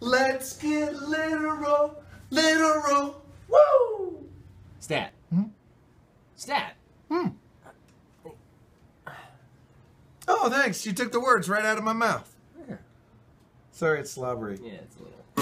Let's get literal, literal. Woo! Stat. Stat. Oh, thanks. You took the words right out of my mouth. Yeah. Sorry, it's slobbery. Yeah, it's a little.